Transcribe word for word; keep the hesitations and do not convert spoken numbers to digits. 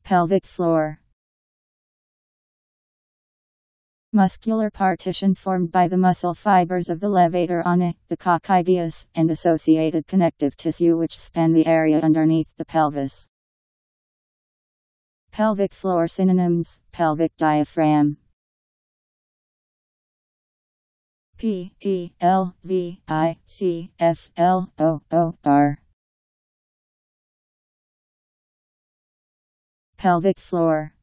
Pelvic floor. Muscular partition formed by the muscle fibers of the levator ani, the coccygeus, and associated connective tissue which span the area underneath the pelvis. Pelvic floor synonyms: pelvic diaphragm. P E L V I C F L O O R. Pelvic floor.